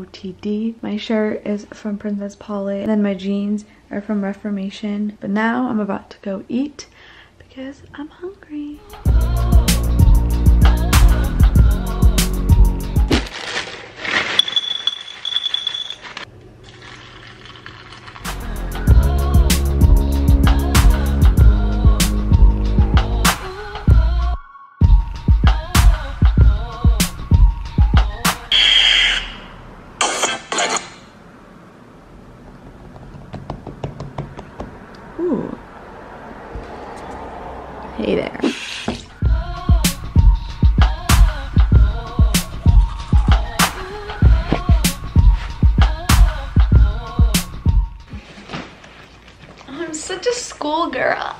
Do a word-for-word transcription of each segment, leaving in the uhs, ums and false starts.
O T D. My shirt is from Princess Polly, and then my jeans are from Reformation. But now I'm about to go eat because I'm hungry. Ooh. Hey there. I'm such a schoolgirl.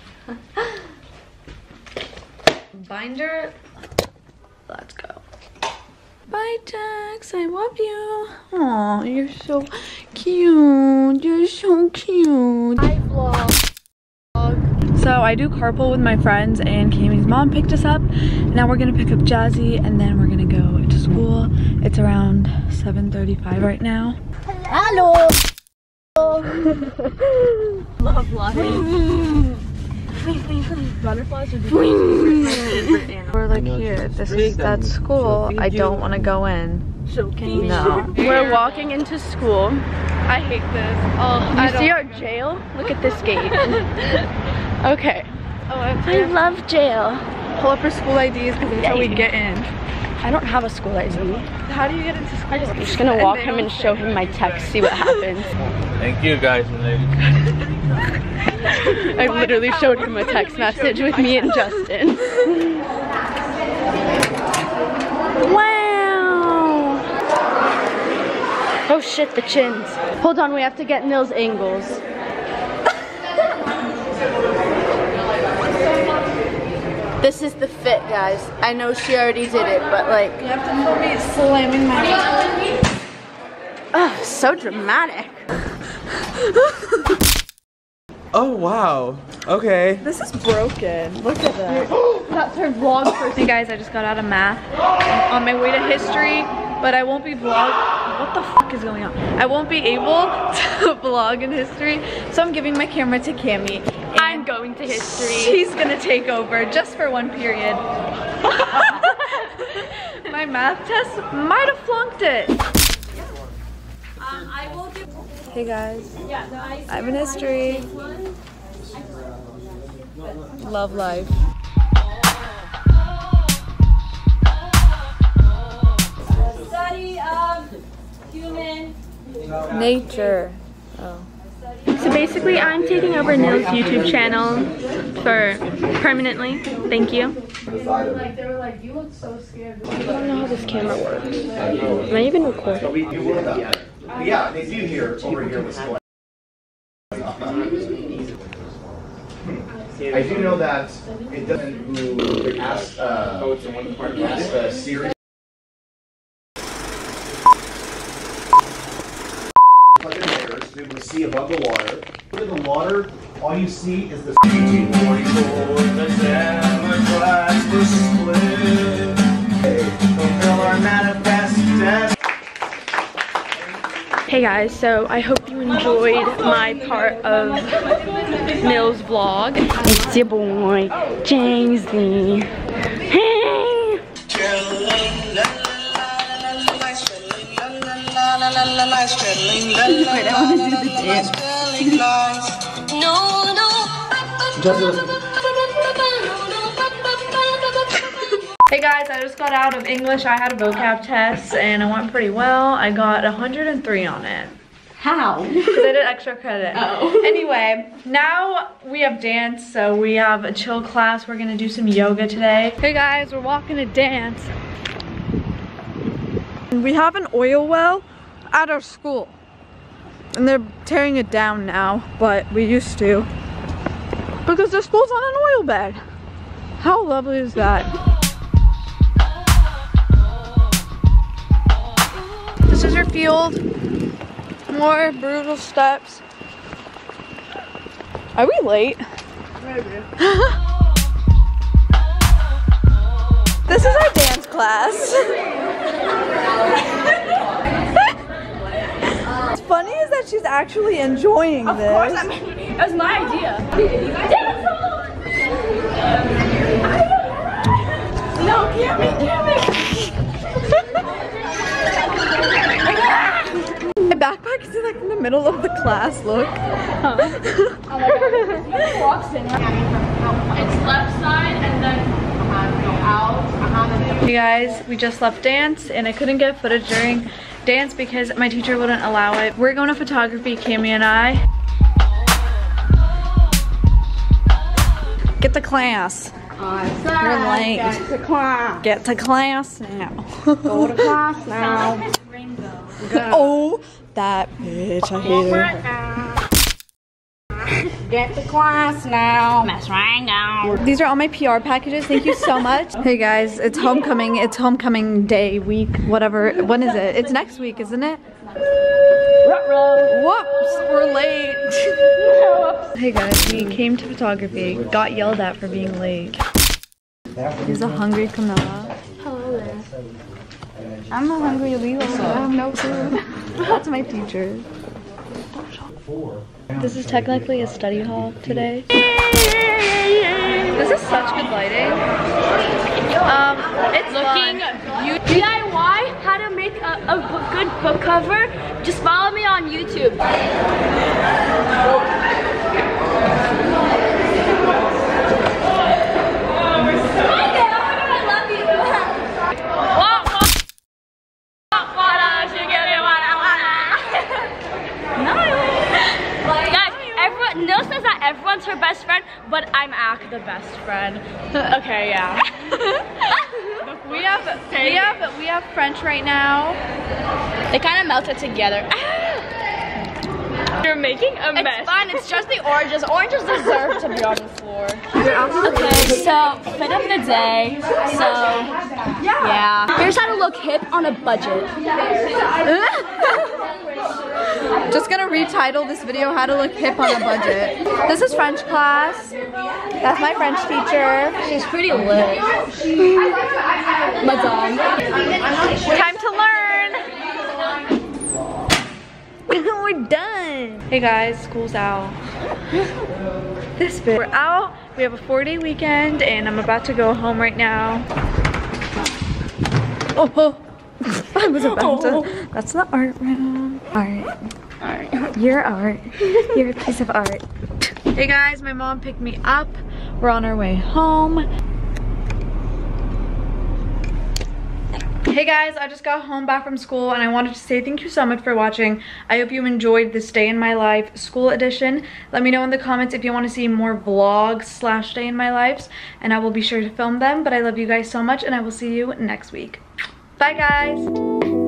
Binder. Let's go. Bye, Jax. I love you. Aw, you're so cute. You're so cute. I vlog. So I do carpool with my friends, and Cammie's mom picked us up. Now we're gonna pick up Jazzy, and then we're gonna go to school. It's around seven thirty-five right now. Hello. Love life. Butterflies are the We're like here. This is that school. I don't want to go in. So can you? No. We're walking into school. I hate this. Oh, You I see don't. our jail? Look at this gate. Okay. Oh, I I love jail. pull up our school I Ds because that's how we get in. I don't have a school I D. How do you get into school? I'm just gonna walk him and show him my text, see what happens. Thank you guys and ladies. I literally showed him a text message with me and Justin. Wow! Oh shit, the chins. Hold on, we have to get Nils angles. This is the fit, guys. I know she already did it, but like... You have to film me slamming my Oh, so dramatic. Oh wow. Okay. This is broken. Look at that. That's her vlog first. Hey guys, I just got out of math. I'm on my way to history, but I won't be vlog. What the fuck is going on? I won't be able to vlog in history, so I'm giving my camera to Cammie. I'm going to history. She's gonna take over just for one period. My math test might have flunked it. Um, I will give Hey guys, yeah, the ice I'm in history. Love life. study of human Nature. Oh. So basically I'm taking over Nils' YouTube channel for permanently. Thank you. Like they were like, you look so scared. I don't know how this camera works. Am I even recording? Yeah, they do here, over here with school. I do know that it doesn't, who asked, uh, asked a series. Plug in layers to be able to see above the water. Look at the water, all you see is the eighteen forty-four, the Democrats were split. Fulfill our manifest destiny. Hey guys, so I hope you enjoyed my part of Nils' vlog. It's your boy, Jamesy. Hey! Wait, I want to do the dance. No, no. Hey guys, I just got out of English. I had a vocab test and it went pretty well. I got one hundred three on it. How? Because I did extra credit. Oh. Anyway, now we have dance, so we have a chill class. We're gonna do some yoga today. Hey guys, we're walking to dance. We have an oil well at our school. And they're tearing it down now, but we used to. Because the school's on an oil bed. How lovely is that? This is your field. More brutal steps. Are we late? Maybe. This is our dance class. that she's actually enjoying Of this. course, I mean, it was my idea. No, Cammy, Cammy. My backpack is like in the middle of the class, look. Oh my god. Walks in. It's left side and then go out. Hey guys, we just left dance and I couldn't get footage during dance because my teacher wouldn't allow it. We're going to photography, Cammy and I. Get to class. You're late. Get to class. Get to class now. Go to class now. Oh, that bitch, I hate her. Get to class now. Miss Rango. These are all my P R packages. Thank you so much. Hey guys, it's homecoming. It's homecoming day, week, whatever. When is it? It's next week, isn't it? Whoops, we're late. Hey guys, we came to photography. Got yelled at for being late. Here's a hungry Camilla. Hello there. I'm not hungry either. I have no food. That's my teacher. This is technically a study hall today. This is such good lighting. Um, it's Looking fun. D I Y how to make a, a book, good book cover. Just follow me on YouTube. Nil says that everyone's her best friend, but I'm Ak the best friend. Okay, yeah. We have we have we have French right now. They kind of melted together. You're making a it's mess. It's fine. It's just the oranges. Oranges deserve to be on the floor. Okay, so fit of the day. So yeah. Here's how to look hip on a budget. Just gonna retitle this video "How to Look Hip on a Budget." This is French class. That's my French teacher. She's pretty lit. Madame. Time to learn. We're done. Hey guys, school's out. This bit. We're out. We have a four-day weekend, and I'm about to go home right now. Oh, oh. I was about to. That's the art room. Art. Art. You're art. You're a piece of art. Hey guys, my mom picked me up. We're on our way home. Hey guys, I just got home back from school and I wanted to say thank you so much for watching. I hope you enjoyed this day in my life school edition. Let me know in the comments if you want to see more vlogs slash day in my lives, and I will be sure to film them. But I love you guys so much and I will see you next week. Bye guys.